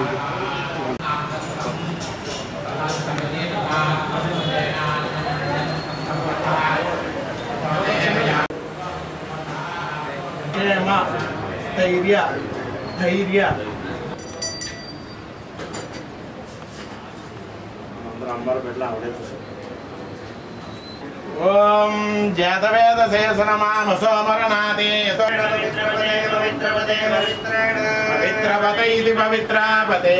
ధైర్య ఓం జాతవేద శేషనమానుసోమరణాతి పవిత్రపతే ఇది పవిత్రాపతే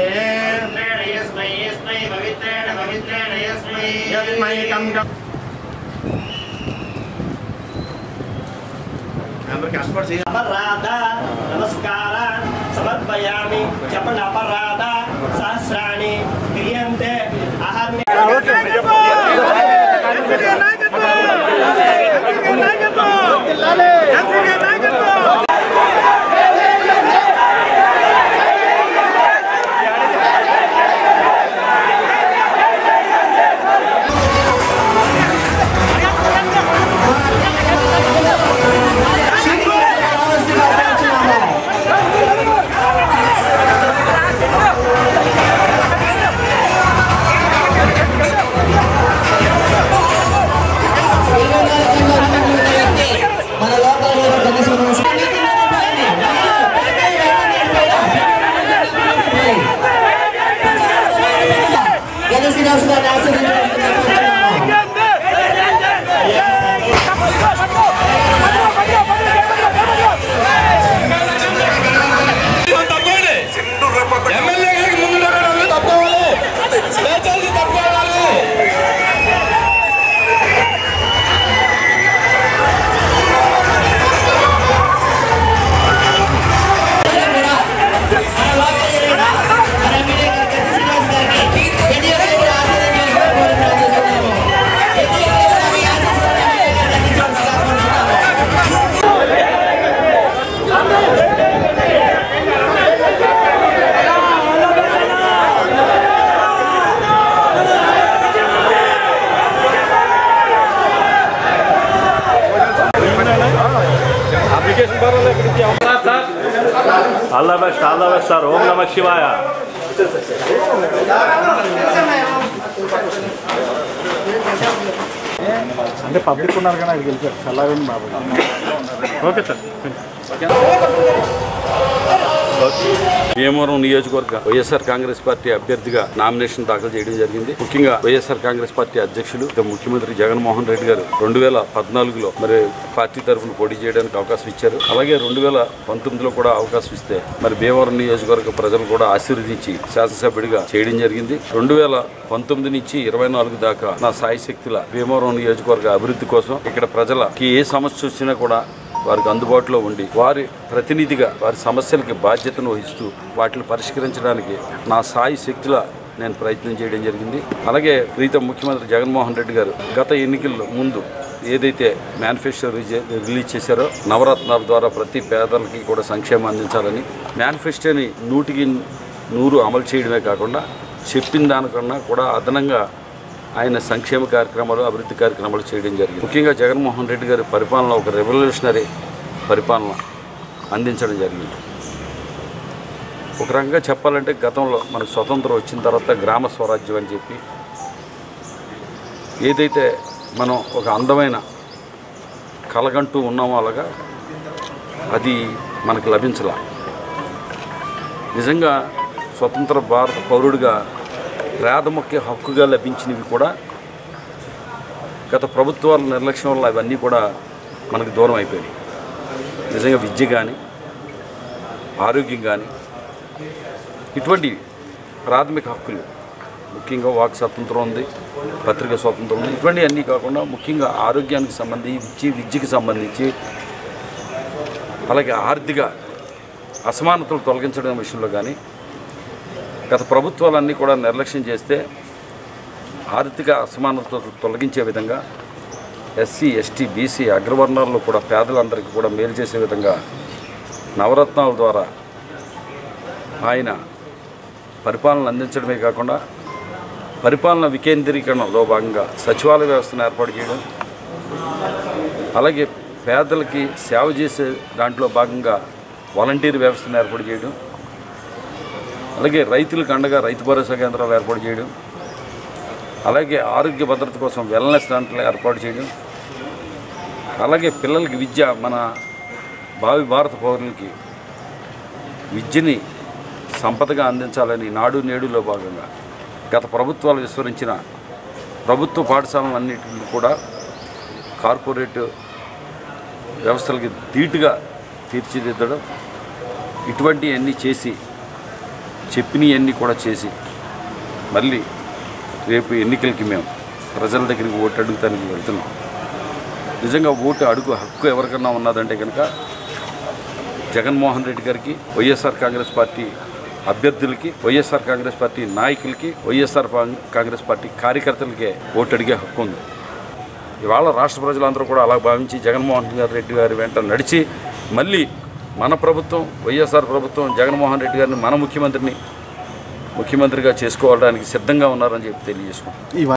अपराध नमस्कार समर्पयामि जपन अपराध सहस्राणि क्रियन्ते All the best, sir. Om Namah Shivaya. అంటే పబ్లిక్ ఉన్నారు కానీ అది గెలిచారు చల్లారని బాబు. Okay sir. భీమవరం నియోజకవర్గ వైఎస్ఆర్ కాంగ్రెస్ పార్టీ అభ్యర్థిగా నామినేషన్ దాఖలు చేయడం జరిగింది. ముఖ్యంగా వైఎస్ఆర్ కాంగ్రెస్ పార్టీ అధ్యక్షులు ముఖ్యమంత్రి జగన్మోహన్ రెడ్డి గారు 2014లో మరి పార్టీ తరఫున పోటీ చేయడానికి అవకాశం ఇచ్చారు. అలాగే 2019లో కూడా అవకాశం ఇస్తే మరి భీమవరం నియోజకవర్గ ప్రజలు కూడా ఆశీర్వదించి శాసనసభ్యుడిగా చేయడం జరిగింది. 2019 నుంచి 24 దాకా నా సాయి శక్తుల భీమవరం నియోజకవర్గ అభివృద్ధి కోసం ఇక్కడ ప్రజలకి ఏ సమస్య వచ్చినా కూడా వారికి అందుబాటులో ఉండి వారి ప్రతినిధిగా వారి సమస్యలకి బాధ్యతను వహిస్తూ వాటిని పరిష్కరించడానికి నా సాయి శక్తుల నేను ప్రయత్నం చేయడం జరిగింది. అలాగే ప్రీతం ముఖ్యమంత్రి జగన్మోహన్ రెడ్డి గారు గత ఎన్నికల్లో ముందు ఏదైతే మేనిఫెస్టో రిలీజ్ చేశారో నవరత్నాల ద్వారా ప్రతి పేదలకి కూడా సంక్షేమం అందించాలని మేనిఫెస్టోని 100% అమలు చేయడమే కాకుండా చెప్పిన దానికన్నా కూడా అదనంగా ఆయన సంక్షేమ కార్యక్రమాలు అభివృద్ధి కార్యక్రమాలు చేయడం జరిగింది. ముఖ్యంగా జగన్మోహన్ రెడ్డి గారి పరిపాలన ఒక రెవల్యూషనరీ పరిపాలన అందించడం జరిగింది. ఒక రకంగా చెప్పాలంటే గతంలో మనకు స్వతంత్రం వచ్చిన తర్వాత గ్రామ స్వరాజ్యం అని చెప్పి ఏదైతే మనం ఒక అందమైన కలగంటూ ఉన్నామో అలాగా అది మనకు లభించలా. నిజంగా స్వతంత్ర భారత పౌరుడిగా ప్రాథమిక హక్కుగా లభించినవి కూడా గత ప్రభుత్వాల నిర్లక్ష్యం వల్ల అవన్నీ కూడా మనకు దూరం అయిపోయాయి. నిజంగా విద్య కానీ ఆరోగ్యం కానీ ఇటువంటి ప్రాథమిక హక్కులు ముఖ్యంగా వాక్ స్వాతంత్రం ఉంది, పత్రికా స్వాతంత్రం ఉంది. ఇటువంటి అన్నీ కాకుండా ముఖ్యంగా ఆరోగ్యానికి సంబంధించి విద్యకి సంబంధించి అలాగే ఆర్థిక అసమానతలు తొలగించడం విషయంలో కానీ గత ప్రభుత్వాలన్నీ కూడా నిర్లక్ష్యం చేస్తే ఆర్థిక అసమానతలు తొలగించే విధంగా ఎస్సీ ఎస్టీ బీసీ అగ్రవర్ణాల్లో కూడా పేదలందరికీ కూడా మేలు చేసే విధంగా నవరత్నాల ద్వారా ఆయన పరిపాలన అందించడమే కాకుండా పరిపాలన వికేంద్రీకరణలో భాగంగా సచివాలయ వ్యవస్థను ఏర్పాటు చేయడం, అలాగే పేదలకి సేవ చేసే దాంట్లో భాగంగా వాలంటీర్ వ్యవస్థను ఏర్పాటు చేయడం, అలాగే రైతులకు అండగా రైతు భరోసా కేంద్రాలు ఏర్పాటు చేయడం, అలాగే ఆరోగ్య భద్రత కోసం వెల్నెస్ సెంటర్లు ఏర్పాటు చేయడం, అలాగే పిల్లలకి విద్య, మన భావి భారత పౌరులకి విద్యని సంపదగా అందించాలని నాడు నేడులో భాగంగా గత ప్రభుత్వాలు విస్మరించిన ప్రభుత్వ పాఠశాలలన్నింటినీ కూడా కార్పొరేట్ వ్యవస్థలకి ధీటుగా తీర్చిదిద్దడం, ఇటువంటివన్నీ చేసి చెప్పినవన్నీ కూడా చేసి మళ్ళీ రేపు ఎన్నికలకి మేము ప్రజల దగ్గరికి ఓటు అడుగుతానికి వెళ్తున్నాం. నిజంగా ఓటు అడుగు హక్కు ఎవరికన్నా ఉన్నదంటే కనుక జగన్మోహన్ రెడ్డి గారికి, వైఎస్ఆర్ కాంగ్రెస్ పార్టీ అభ్యర్థులకి, వైఎస్ఆర్ కాంగ్రెస్ పార్టీ నాయకులకి, వైఎస్ఆర్ కాంగ్రెస్ పార్టీ కార్యకర్తలకే ఓటు అడిగే హక్కు ఉంది. ఇవాళ రాష్ట్ర ప్రజలందరూ కూడా అలా భావించి జగన్మోహన్ రెడ్డి గారి వెంట నడిచి మళ్ళీ మన ప్రభుత్వం, వైఎస్ఆర్ ప్రభుత్వం, జగన్మోహన్ రెడ్డి గారిని మన ముఖ్యమంత్రిగా చేసుకోవడానికి సిద్ధంగా ఉన్నారని చెప్పి తెలియజేసుకుంటాం.